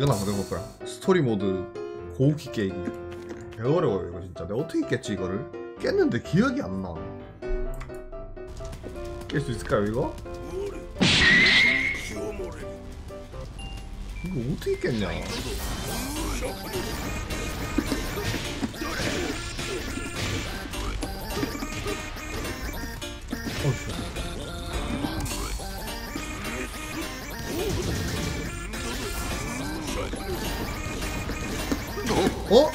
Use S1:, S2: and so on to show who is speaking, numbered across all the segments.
S1: 이건 안 해볼 거야. 스토리 모드 고우키 깨기. 개 어려워요 이거 진짜. 내가 어떻게 깼지 이거를? 깼는데 기억이 안 나. 깰 수 있을까요 이거? 이거 어떻게 깼냐? 어?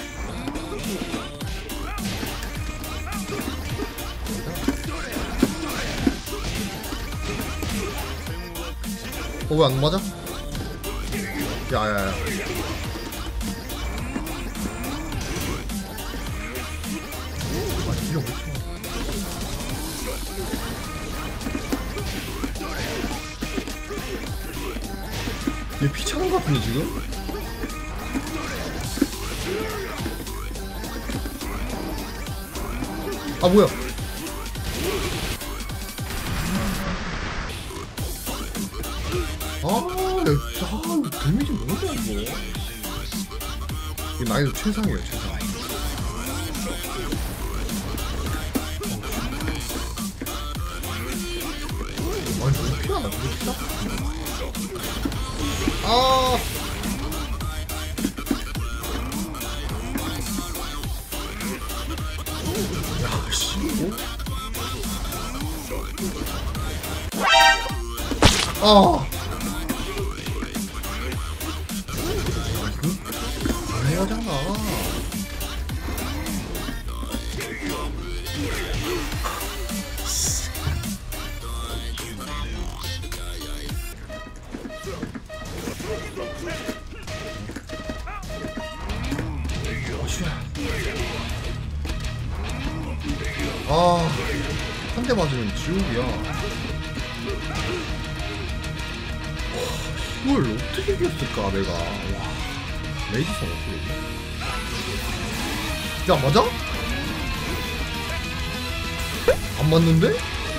S1: 왜 안 맞아? 야야야. 얘 피 차는 거 같은데 지금? 아 뭐야? 데미지 뭐냐 이거? 이 난이도 최상이에요 최상. 아니 왜 피하나? 왜 피나? 아. 야 씨. 뭐? 아. 해야잖아. 아, 한 대 맞으면 지옥이야. 이걸 어떻게 이겼을까 내가. 와, 레이지선 어떻게 이겨? 야 맞아? 안 맞는데?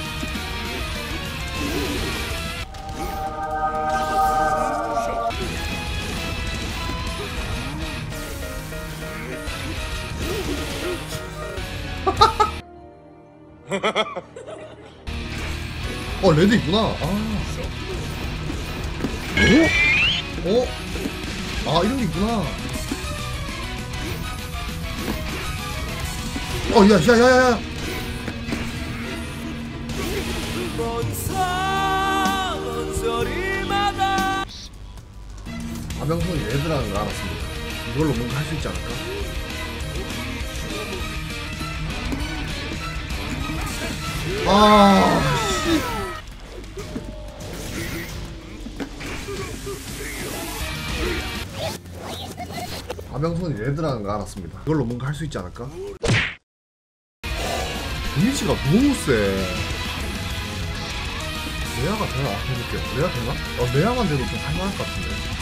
S1: 레드 있구나. 이런 게 있구나. 야야야야. 아명성이 레드라는 걸 알았습니다. 이걸로 뭔가 할 수 있지 않을까? 아명손이 레드라는 걸 알았습니다. 이걸로 뭔가 할 수 있지 않을까? 데미지가 너무 세. 레아가 되나? 해볼게요. 레아 되나? 레아만 돼도 좀 할만할 것 같은데.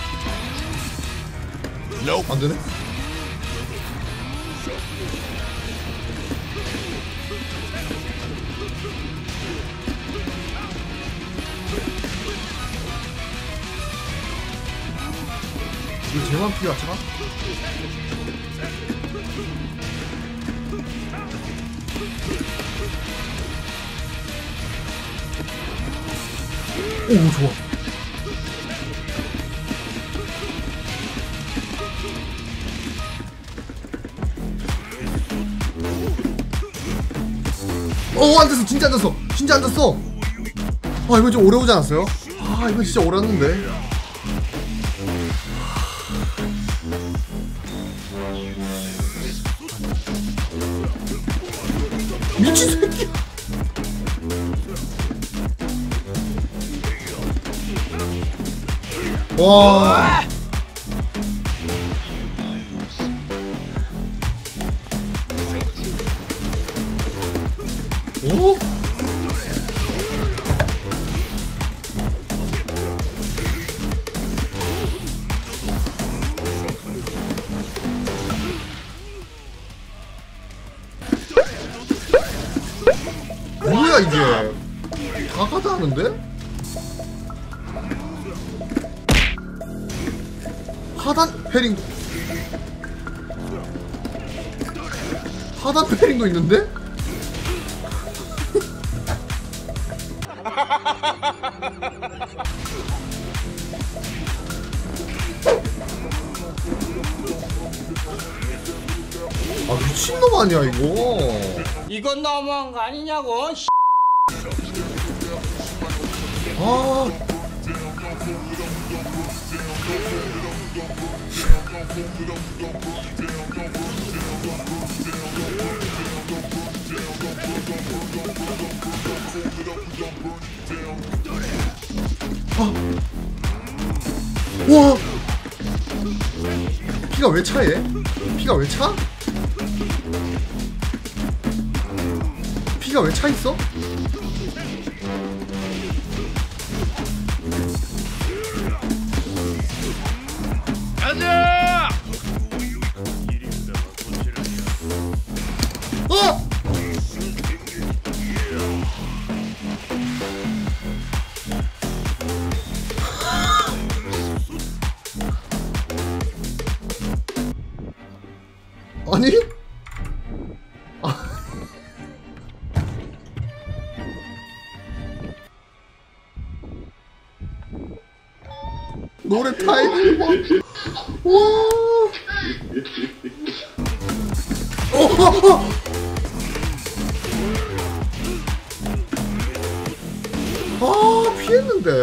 S1: 안 되네? 이거 쟤만 필요하잖아? 오 좋아. 안됐어. 진짜 안됐어. 진짜 안됐어. 이거 좀 오래 오지 않았어요? 이거 진짜 오래 왔는데. 미친 새끼. 와. 오? 뭐야 이게? 다 가다 하는데? 하단 패링도 하단 패링도 있는데? 아 미친놈 아니야 이거.
S2: 이건 너무한 거 아니냐고.
S1: 아 와 피가 왜 차 얘? 피가 왜 차? 피가 왜 차 있어?
S2: 가자.
S1: 어! 아니? 노래 타이밍 봐. 와. 아 피했는데.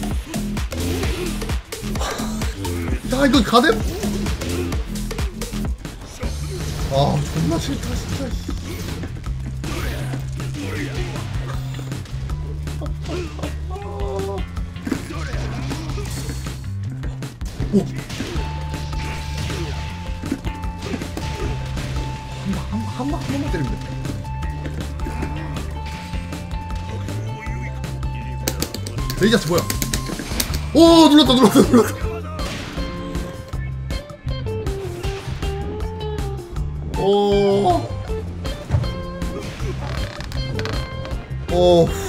S1: 야 이거 가대. 아 존나 싫다 진짜. 오. 한 번만 때리면 돼. 레이저스 뭐야? 오 눌렀다. 오. 오.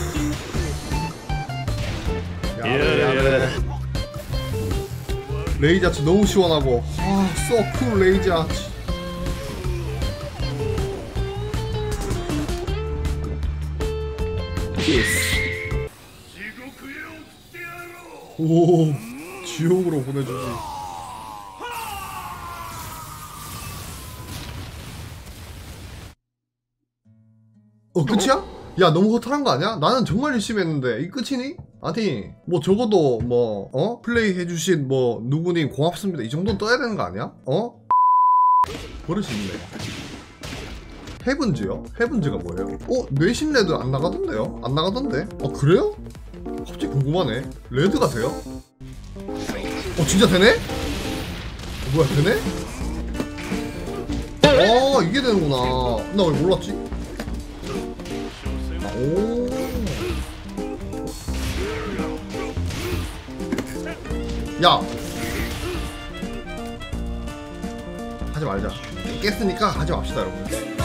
S1: 레이저치 너무 시원하고 쏘쿨 레이저치. 오 지옥으로 보내주지. 끝이야? 야 너무 허탈한 거 아니야? 나는 정말 열심히 했는데 이 끝이니? 아니 뭐 적어도 뭐 플레이 해주신 뭐 누구님 고맙습니다 이 정도는 떠야 되는 거 아니야? 버릇이 있네. 헤븐즈요? 헤븐즈가 뭐예요? 뇌심 레드 안 나가던데요? 안 나가던데? 그래요? 갑자기 궁금하네. 레드가 돼요? 진짜 되네? 뭐야 되네? 이게 되는구나. 나 왜 몰랐지? 오. 야 하지 말자. 깼으니까 하지 맙시다 여러분.